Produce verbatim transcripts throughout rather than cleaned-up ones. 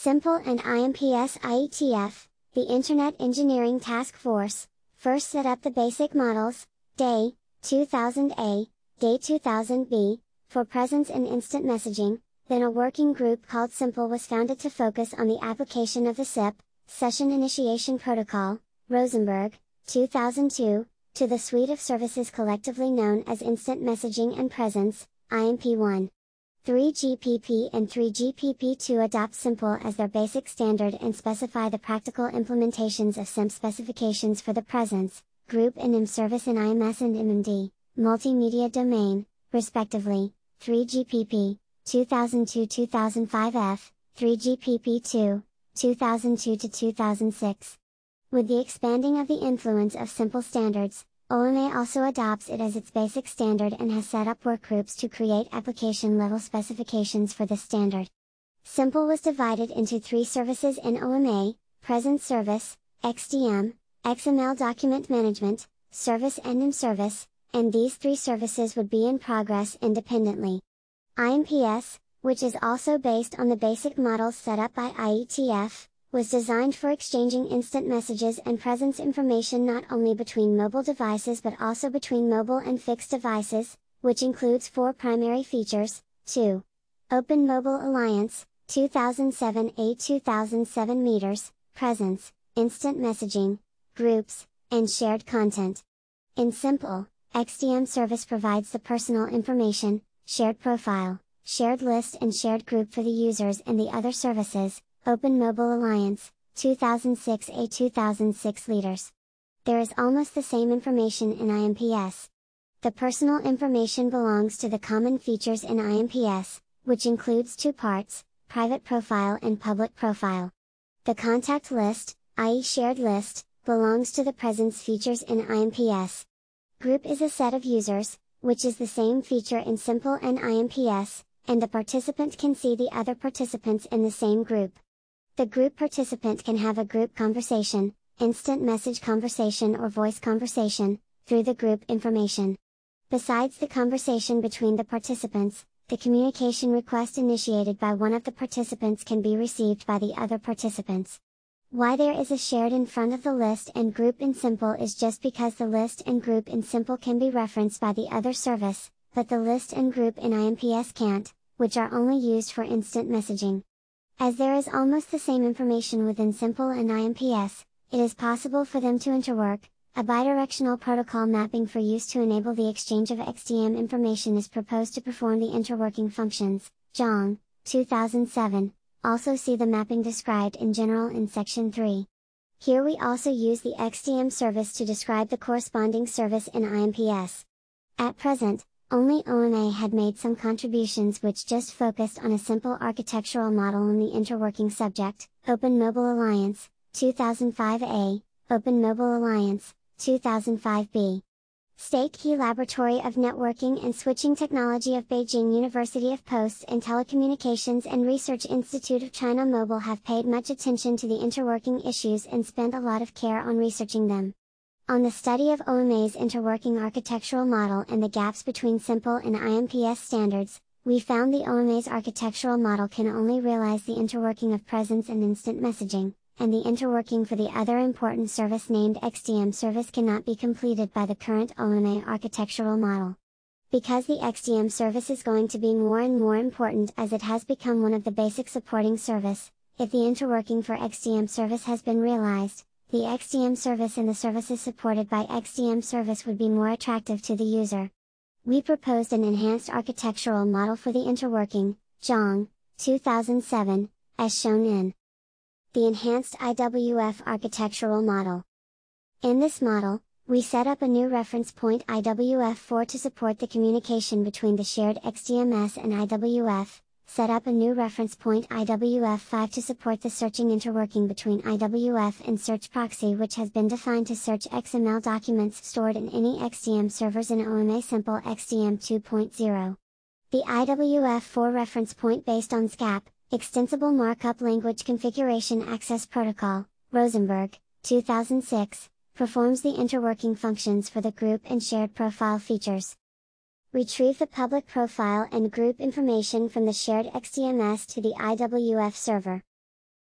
Simple and I M P S I E T F, the Internet Engineering Task Force, first set up the basic models, D A Y, two thousand A, D A Y two thousand B, for presence in instant messaging. Then a working group called Simple was founded to focus on the application of the S I P, Session Initiation Protocol, Rosenberg, two thousand two, to the suite of services collectively known as Instant Messaging and Presence, I M P one. three G P P and three G P P two adopt Simple as their basic standard and specify the practical implementations of S I M specifications for the presence, group and I M service in I M S and M M D, multimedia domain, respectively. three G P P, two thousand two to two thousand five F, three G P P two, two thousand two to two thousand six. With the expanding of the influence of Simple standards, O M A also adopts it as its basic standard and has set up workgroups to create application-level specifications for this standard. Simple was divided into three services in O M A: Presence Service, X D M, X M L Document Management, Service and I M Service, and these three services would be in progress independently. I M P S, which is also based on the basic models set up by I E T F, was designed for exchanging instant messages and presence information not only between mobile devices but also between mobile and fixed devices, which includes four primary features: two. Open Mobile Alliance, two thousand seven A two thousand seven meters, presence, instant messaging, groups, and shared content. In Simple, X D M service provides the personal information, shared profile, shared list and shared group for the users, and the other services, Open Mobile Alliance, two thousand six A two thousand six liters. There is almost the same information in I M P S. The personal information belongs to the common features in I M P S, which includes two parts, private profile and public profile. The contact list, that is shared list, belongs to the presence features in I M P S. Group is a set of users, which is the same feature in Simple and I M P S, and the participant can see the other participants in the same group. The group participant can have a group conversation, instant message conversation or voice conversation, through the group information. Besides the conversation between the participants, the communication request initiated by one of the participants can be received by the other participants. Why there is a shared in front of the list and group in Simple is just because the list and group in Simple can be referenced by the other service, but the list and group in I M P S can't, which are only used for instant messaging. As there is almost the same information within Simple and I M P S, it is possible for them to interwork. A bidirectional protocol mapping for use to enable the exchange of X D M information is proposed to perform the interworking functions. Zhang, two thousand seven, also see the mapping described in general in section three. Here we also use the X D M service to describe the corresponding service in I M P S. At present, only O M A had made some contributions which just focused on a simple architectural model in the interworking subject: Open Mobile Alliance, two thousand five A, Open Mobile Alliance, two thousand five B. State Key Laboratory of Networking and Switching Technology of Beijing University of Posts and Telecommunications and Research Institute of China Mobile have paid much attention to the interworking issues and spent a lot of care on researching them. On the study of O M A's interworking architectural model and the gaps between Simple and I M P S standards, we found the O M A's architectural model can only realize the interworking of presence and instant messaging, and the interworking for the other important service named X D M service cannot be completed by the current O M A architectural model. Because the X D M service is going to be more and more important as it has become one of the basic supporting service, if the interworking for X D M service has been realized, the X D M service and the services supported by X D M service would be more attractive to the user. We proposed an enhanced architectural model for the interworking, Zhang, two thousand seven, as shown in the Enhanced I W F Architectural Model. In this model, we set up a new reference point I W F four to support the communication between the shared X D M S and I W F, set up a new reference point I W F five to support the searching interworking between I W F and Search Proxy, which has been defined to search X M L documents stored in any X D M servers in O M A Simple X D M two point oh. The I W F four reference point based on S C A P, Extensible Markup Language Configuration Access Protocol, Rosenberg, two thousand six, performs the interworking functions for the group and shared profile features. Retrieve the public profile and group information from the shared X D M S to the I W F server.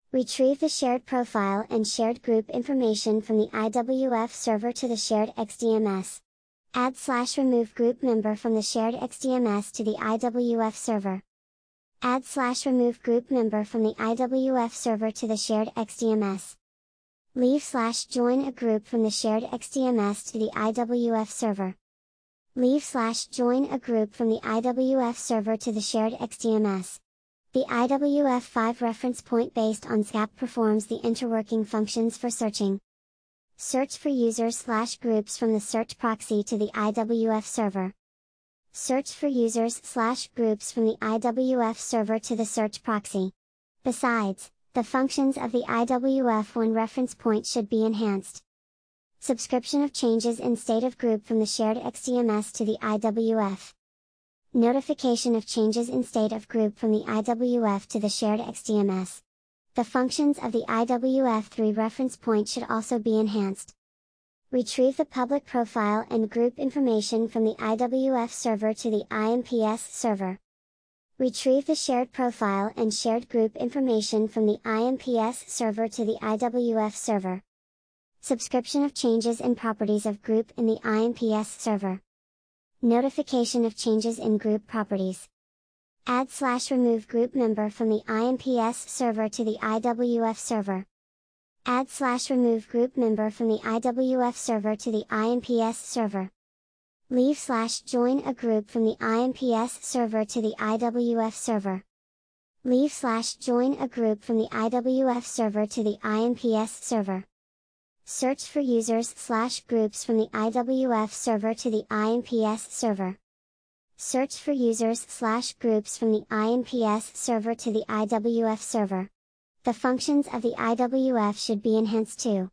Retrieve the shared profile and shared group information from the I W F server to the shared X D M S. Add slash remove group member from the shared X D M S to the I W F server. Add slash remove group member from the I W F server to the shared X D M S. Leave slash join a group from the shared X D M S to the I W F server. Leave slash join a group from the I W F server to the shared X D M S. The I W F five reference point based on S C A P performs the interworking functions for searching. Search for users slash groups from the search proxy to the I W F server. Search for users slash groups from the I W F server to the search proxy. Besides, the functions of the I W F one reference point should be enhanced. Subscription of changes in state of group from the shared X D M S to the I W F. Notification of changes in state of group from the I W F to the shared X D M S. The functions of the I W F three reference point should also be enhanced. Retrieve the public profile and group information from the I W F server to the I M P S server. Retrieve the shared profile and shared group information from the I M P S server to the I W F server. Subscription of changes in properties of group in the I M P S server. Notification of changes in group properties. Add slash remove group member from the I M P S server to the I W F server. Add slash remove group member from the I W F server to the I M P S server. Leave slash join a group from the I M P S server to the I W F server. Leave slash join a group from the I W F server to the I M P S server. Search for users slash groups from the I W F server to the I M P S server. Search for users slash groups from the I M P S server to the I W F server. The functions of the I W F should be enhanced too.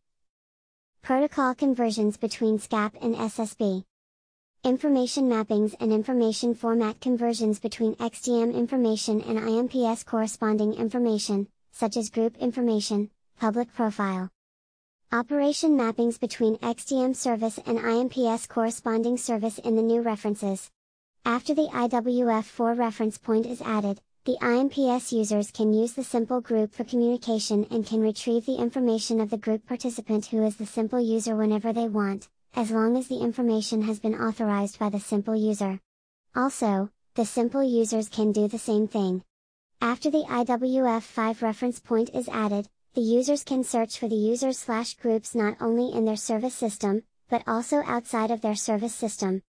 Protocol conversions between S C A P and S S B. Information mappings and information format conversions between X D M information and I M P S corresponding information, such as group information, public profile. Operation mappings between X D M service and I M P S corresponding service in the new references. After the I W F four reference point is added, the I M P S users can use the simple group for communication and can retrieve the information of the group participant who is the simple user whenever they want, as long as the information has been authorized by the simple user. Also, the simple users can do the same thing. After the I W F five reference point is added, the users can search for the users slash groups not only in their service system, but also outside of their service system.